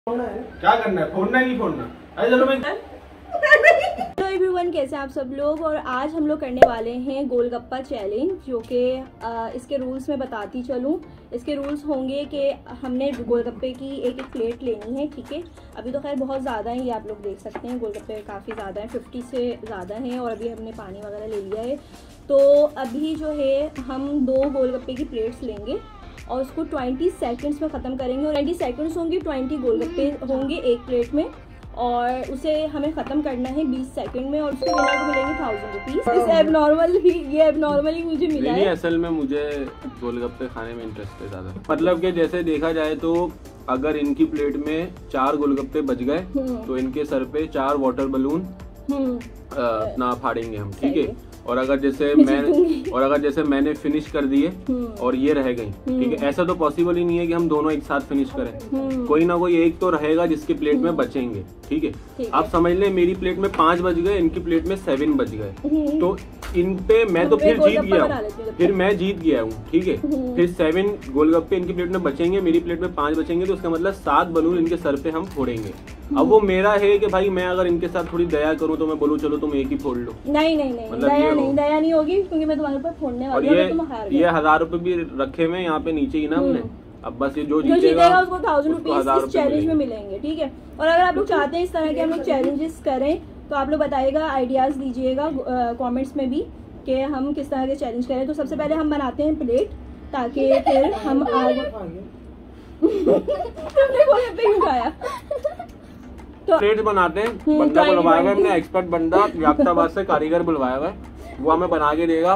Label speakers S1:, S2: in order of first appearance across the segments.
S1: क्या करना है, फोड़ना है नहीं फोड़ना? अरे चलो मैं
S2: हेलो एवरीवन, कैसे आप सब लोग। और आज हम लोग करने वाले हैं गोलगप्पा चैलेंज, जो कि इसके रूल्स में बताती चलूँ। इसके रूल्स होंगे कि हमने गोलगप्पे की एक प्लेट लेनी है, ठीक है। अभी तो खैर बहुत ज़्यादा है, ये आप लोग देख सकते हैं, गोलगप्पे काफ़ी ज़्यादा हैं, 50 से ज़्यादा हैं। और अभी हमने पानी वगैरह ले लिया है। तो अभी जो है हम 2 गोलगप्पे की प्लेट्स लेंगे और उसको 20 सेकंड्स में ख़त्म करेंगे। और 20 सेकंड्स होंगे, 20 गोलगप्पे होंगे एक प्लेट में, और उसे हमें ख़त्म करना है 20 सेकंड में। और उसके विनर को मिलेंगे 1000 रुपीज़। ये एबनॉर्मली मुझे मिला है।
S1: असल में मुझे गोलगप्पे खाने में इंटरेस्ट है ज़्यादा। मतलब कि जैसे देखा जाए तो अगर इनकी प्लेट में 4 गोलगप्पे बच गए तो इनके सर पे 4 वाटर बलून अपना फाड़ेंगे हम, ठीक है। और अगर जैसे मैंने फिनिश कर दिए और ये रह गई, ठीक है। ऐसा तो पॉसिबल ही नहीं है कि हम दोनों एक साथ फिनिश करें। कोई ना कोई एक तो रहेगा जिसके प्लेट में बचेंगे, ठीक है। आप समझ लें मेरी प्लेट में 5 बच गए, इनकी प्लेट में 7 बच गए, तो इन पे मैं तो फिर जीत गया हूँ, फिर मैं जीत गया हूँ, ठीक है। फिर 7 गोलगप्पे इनकी प्लेट में बचेंगे, मेरी प्लेट में 5 बचेंगे, तो उसका मतलब 7 बलून इनके सर पे हम फोड़ेंगे। अब वो मेरा है कि भाई मैं अगर इनके साथ थोड़ी दया करूँ तो मैं बोलूँ चलो तुम एक ही फोड़ लो।
S2: नहीं, मतलब दया नहीं होगी, क्योंकि मैं तुम्हारे ऊपर फोड़ने वाली हूं।
S1: ये 1000 रुपए भी रखे हुए यहाँ पे नीचे ही ना हमने। अब बस ये जो जीतेगा
S2: उसको 1000 रुपीज इस चैलेंज में मिलेंगे, ठीक है। और अगर आप लोग चाहते हैं इस तरह के हम लोग चैलेंजेस करें तो आप लोग बताइएगा, आइडियाज दीजिएगा कमेंट्स में भी कि हम किस तरह के चैलेंज करें। तो सबसे पहले हम बनाते हैं प्लेट, ताकि फिर हम आगे
S1: तो प्लेट बनाते हैं। बंदा बुलवाया हुआ हमने, एक्सपर्ट बंदा याफ्ताबाद से कारीगर बुलवाया हुआ है, वो हमें बना के देगा।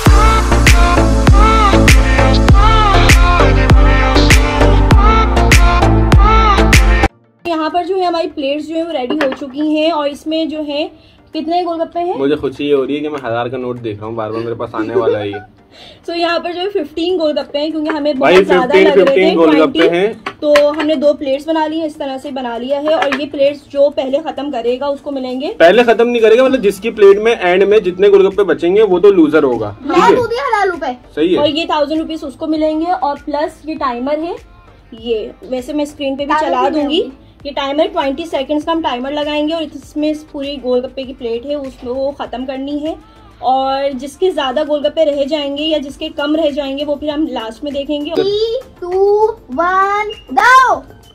S2: यहाँ पर जो है हमारी प्लेट्स जो है वो रेडी हो चुकी हैं। और इसमें जो है कितने गोलगप्पे हैं? मुझे
S1: खुशी ये हो रही है कि मैं 1000 का नोट देख रहा हूँ, बार बार मेरे पास आने वाला है ये।
S2: तो यहाँ पर जो है 15 गोलगप्पे हैं, क्योंकि हमें बहुत ज्यादा लग रहे थे 20, तो हमने 2 प्लेट्स बना ली है, इस तरह से बना लिया है। और ये प्लेट्स जो पहले खत्म करेगा उसको मिलेंगे। पहले खत्म नहीं करेगा, मतलब जिसकी प्लेट में एंड में जितने गोलगप्पे बचेंगे वो तो लूजर होगा, 1000 रुपए,
S1: सही है।
S2: और ये 1000 रुपीज उसको मिलेंगे। और प्लस ये टाइमर है, ये वैसे मैं स्क्रीन पे भी चला दूंगी। ये टाइमर 20 सेकंड्स का हम टाइमर लगाएंगे, और इसमें पूरी गोलगप्पे की प्लेट है उसको खत्म करनी है। और जिसके ज्यादा गोलगप्पे रह जाएंगे या जिसके कम रह जाएंगे वो फिर हम लास्ट में देखेंगे। 3, 2, 1 गो।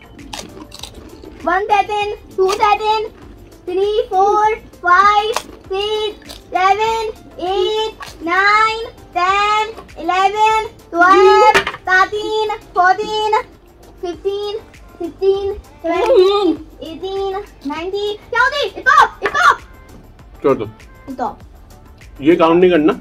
S2: 1 सेकंड, 2 सेकंड, 3, 4, 5, 6, 7, 8, 9, 10, 11, 12, 13, 14, 15, 16, 17, 18, 19, क्या होती? स्टॉप।
S1: ये काउंट नहीं करना।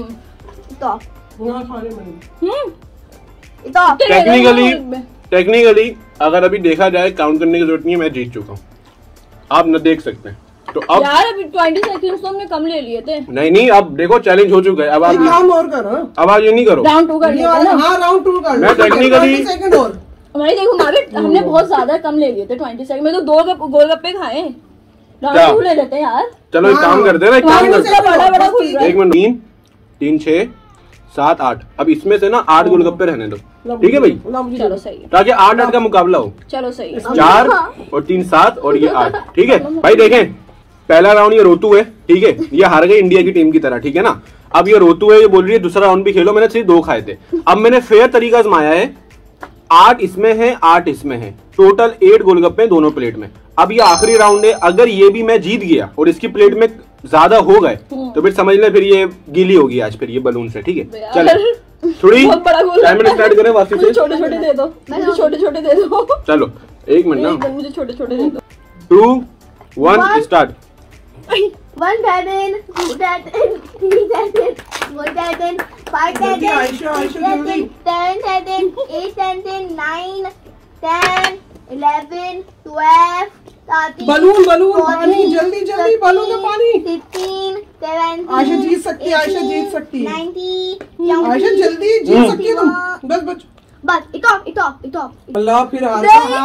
S1: टेक्निकली अगर अभी देखा जाए काउंट करने की जरूरत नहीं है, मैं जीत चुका हूँ। आप न देख सकते हैं। तो अब
S2: यार अभी 20 सेकंड्स तो हमने कम ले लिए थे।
S1: नहीं, अब देखो चैलेंज हो चुका है। अब आप
S3: और करो,
S1: अब आप ये नहीं करो।
S2: राउंड 2 कर लिया ना।
S3: हाँ, राउंड 2 कर लो।
S1: मैं टेक्निकली
S2: हमारी देखो हमने बहुत ज्यादा कम ले लिए थे 20 सेकंड में, तो 2 गोलगप्पे खाए। राउंड 2 ले लेते हैं यार।
S1: चलो एक काम करते हैं ना,
S2: बड़ा
S1: एक मिनट। 3, 6, 7, 8। अब इसमें से ना 8 गोलगप्पे रहने दो, ठीक है भाई।
S2: चलो सही है,
S1: ताकि 8-8 का मुकाबला हो।
S2: चलो सही है।
S1: 4 और 3 7 और ये 8, ठीक है भाई। देखें पहला राउंड ये रोतू है, ठीक है। ये हार गई इंडिया की टीम की तरह, ठीक है ना। अब ये रोतू है, ये बोल रही है दूसरा राउंड भी खेलो। मैंने सिर्फ 2 खाए थे। अब मैंने फेयर तरीका आजमाया है। 8 इसमें है, 8 इसमें है, टोटल 8 गोलगप्पे दोनों प्लेट में। अब ये आखिरी राउंड है, अगर ये भी मैं जीत गया और इसकी प्लेट में ज्यादा हो गए तो फिर समझ ले फिर ये गीली होगी आज फिर ये बलून से, ठीक है। चलो थोड़ी टाइमर स्टार्ट करें वापस से।
S2: छोटे-छोटे दे दो, मुझे छोटे-छोटे दे दो।
S1: चलो 1 मिनट ना,
S2: मुझे छोटे-छोटे दे दो।
S1: 2, 1 start.
S2: 1 second, 2 second, 3 second, 4 second, 5 second, 6 second, 7 second, 8 second, 9, 10, 11, 12, 13,
S3: balloon पानी, जल्दी बलून का पानी।
S2: 15, 17,
S3: आयशा जीत सकती है, आयशा जीत सकती है।
S2: 90,
S3: आयशा जल्दी जीत सकती है तुम। बस
S2: एक
S3: अल्लाह फिर हार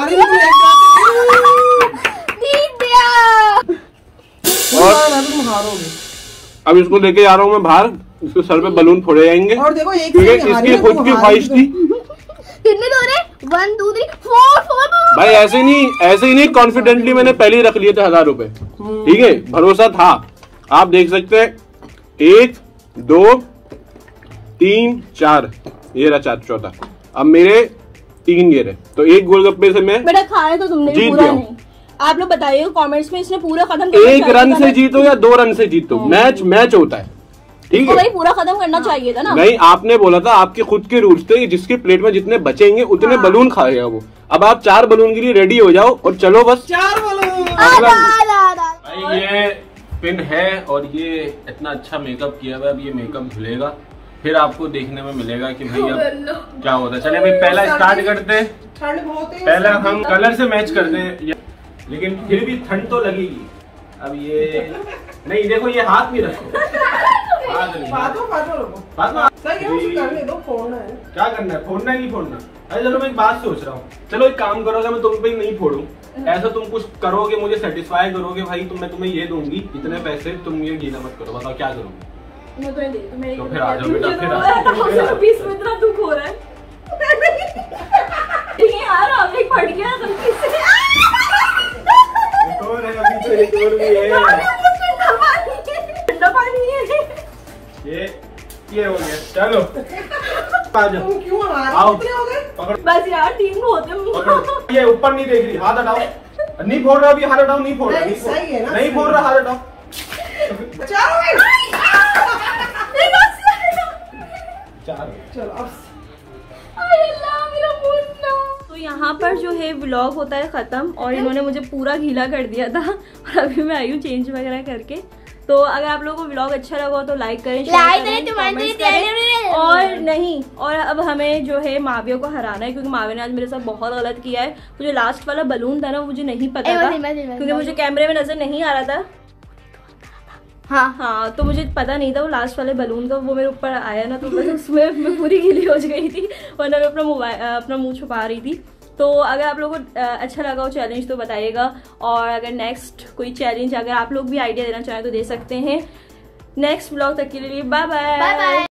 S2: जीत गया।
S3: तुम हारोगे।
S1: अब इसको लेके जा रहा हूँ मैं बाहर, इसके सर पे बलून फोड़े जाएंगे।
S3: और देखो एक
S1: इसकी खुद की ख्वाहिश थी।
S2: कितने दौरे? 1 2 3 4
S1: भाई ऐसे ही नहीं कॉन्फिडेंटली मैंने पहले ही रख लिए थे 1000 रुपए, ठीक है, भरोसा था। आप देख सकते हैं 1 2 3 4, ये रहा चौथा। अब मेरे 3 ये रहे, तो एक गोलगप्पे से मैं
S2: बेटा खाया तो तुमने
S1: जीत
S2: पूरा
S1: गया।
S2: नहीं। आप लोग बताइए कमेंट्स में इसने पूरा खत्म
S1: 1 रन से जीतो या 2 रन से जीतो, मैच होता है, ठीक है
S2: भाई पूरा खत्म करना चाहिए था ना।
S1: नहीं, आपने बोला था, आपके खुद के रूल्स थे, जिसके प्लेट में जितने बचेंगे उतने बलून खाएगा वो। अब आप 4 बलून के लिए रेडी हो जाओ और चलो बस।
S3: 4 बलून।
S1: भाई ये पिन है और ये इतना अच्छा मेकअप किया हुआ है, अब ये मेकअप धुलेगा फिर आपको देखने में मिलेगा कि भाई अब क्या होता है। चले भाई पहला स्टार्ट करते हैं।
S3: ठंड बहुत है,
S1: पहला हम कलर से मैच करते हैं, लेकिन फिर भी ठंड तो लगेगी। अब ये नहीं, देखो ये हाथ नहीं रखो, हाथ नहीं,
S3: करने दो, फोड़ना है।
S1: क्या करना है, फोड़ना है नहीं फोड़ना? अरे चलो मैं एक बात सोच रहा हूँ, चलो एक काम करो, अगर मैं तुम पे नहीं फोड़ूं, ऐसा तुम कुछ करोगे, मुझे सेटिस्फाई करोगे भाई, तो मैं तुम्हें ये दूंगी इतने पैसे, तुम ये गीला मत करो, बताओ क्या करोगे?
S2: मैं तो नहीं दे,
S1: तो फिर आ जाओ बेटा, फिर आ जाओ।
S2: 20 में इतना दुख हो रहा है। ठीक है यार, अब एक फट गया गलती से।
S1: एक और है, अभी तो एक और भी है।
S2: ठंडा पानी है।
S1: ये हो गया, चलो आ जाओ।
S3: तुम क्यों हार
S1: आओ।
S3: कितने हो गए?
S1: पकड़,
S2: बस यार 3 होते हैं।
S1: ये ऊपर नहीं देख रही, हाथ हटाओ, नहीं फोड़ रहा, अभी हाथ हटाओ, नहीं फोड़ रहा,
S3: नहीं, सही है ना,
S1: नहीं
S3: सही
S1: फोड़ रहा, हाथ हटाओ।
S3: 4 हो गए।
S1: 4
S3: चलो अब
S2: तो यहाँ पर जो है व्लॉग होता है खत्म, और इन्होंने मुझे पूरा गीला कर दिया था और अभी मैं आई हूँ चेंज वगैरह करके। तो अगर आप लोगों को व्लॉग अच्छा लगा हो तो लाइक करें, शेयर करें, कमेंट्स करें। और नहीं, और अब हमें जो है माविया को हराना है, क्योंकि माविया ने आज मेरे साथ बहुत गलत किया है। मुझे लास्ट वाला बलून था ना, मुझे नहीं पता था, क्योंकि मुझे कैमरे में नजर नहीं आ रहा था। हाँ, तो मुझे पता नहीं था वो लास्ट वाले बलून का, वो मेरे ऊपर आया ना, तो बस उसमें मैं पूरी गीली हो गई थी, वरना मैं अपना मुंह छुपा रही थी। तो अगर आप लोगों को अच्छा लगा हो चैलेंज तो बताइएगा, और अगर नेक्स्ट कोई चैलेंज अगर आप लोग भी आइडिया देना चाहें तो दे सकते हैं। नेक्स्ट ब्लॉग तक के लिए बाय बाय।